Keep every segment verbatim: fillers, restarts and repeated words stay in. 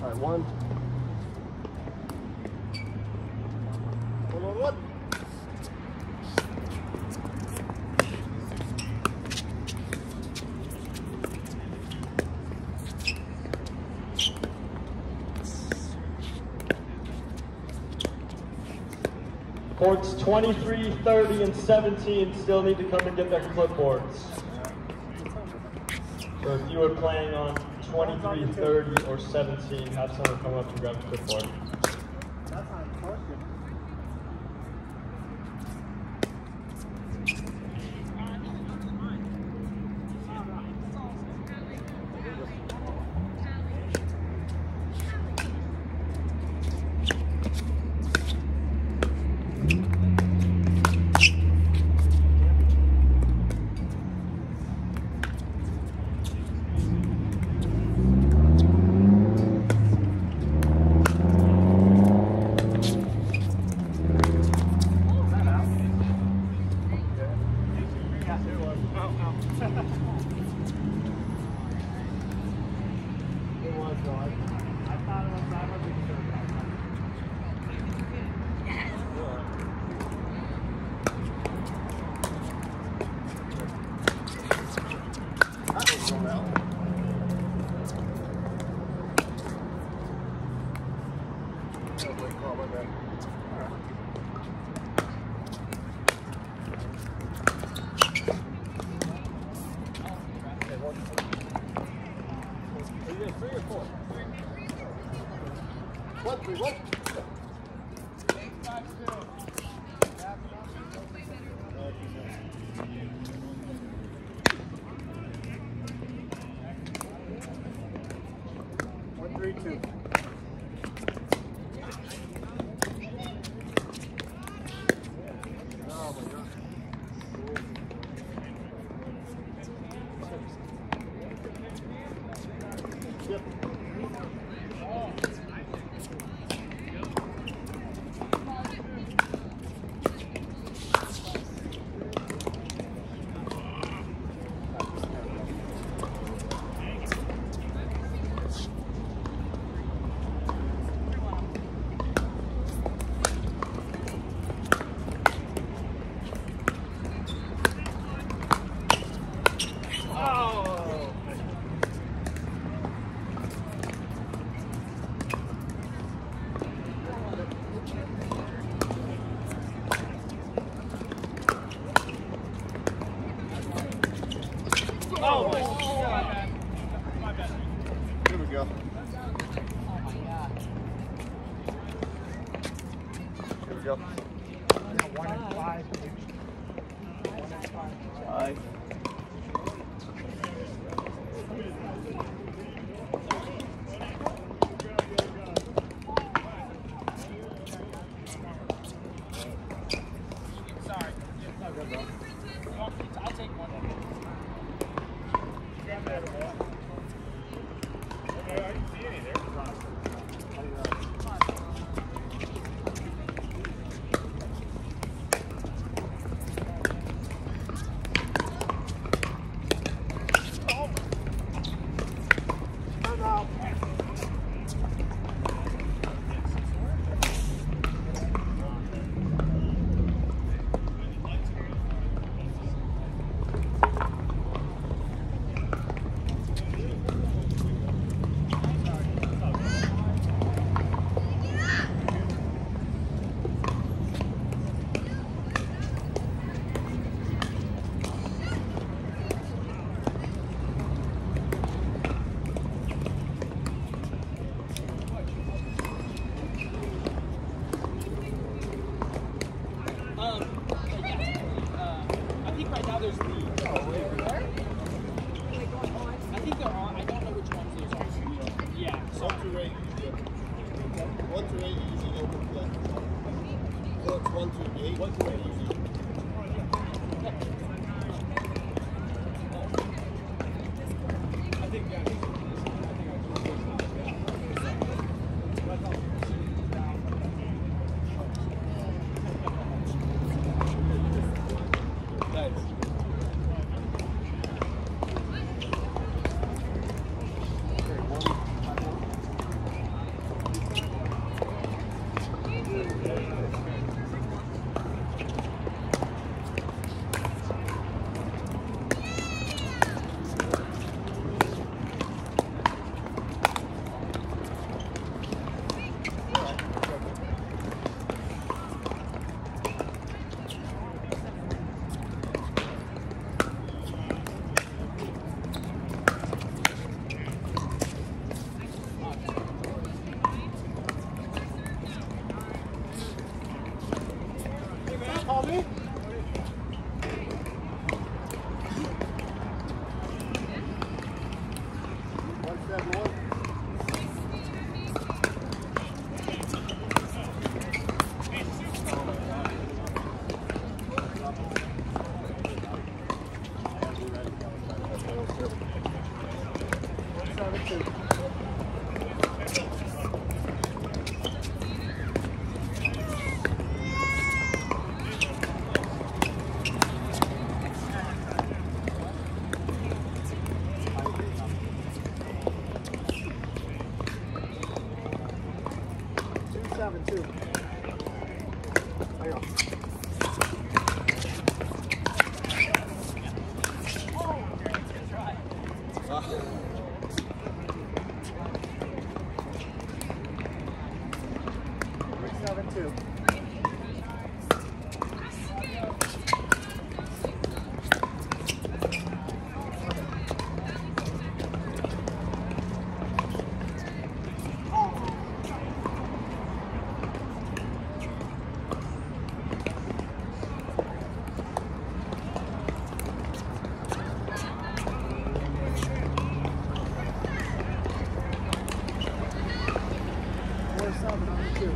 All right, one. One, one, one. Courts twenty-three, thirty, and seventeen still need to come and get their clipboards. So if you are playing on twenty-three, thirty, or seventeen, have someone come up and grab a clipboard. That's not important. Three or four? One, three, one. One, three, two. Oh my God. Yep. Oh my God. My bad. Here we go. Oh my God. Here we go. One and five. One and five. Five. Sorry. I'll take one. One to eight usually open play. So it's one to eight. One to eight usually. I think yeah, I think seven, two. There you go. Seven, two. Seven on the two.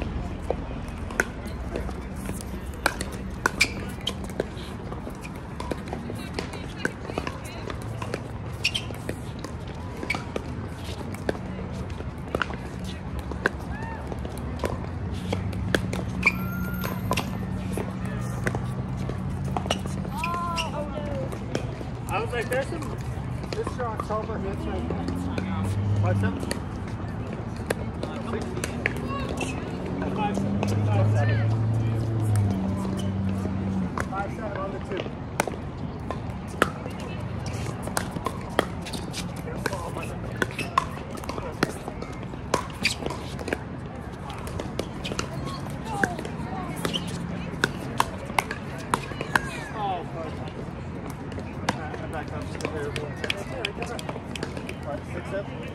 I was like, there's some, this is your October hits right now. What's up? Five, five, seven. Five, seven on the two. Oh, fuck. I'm back up to the variable. Five, six, seven.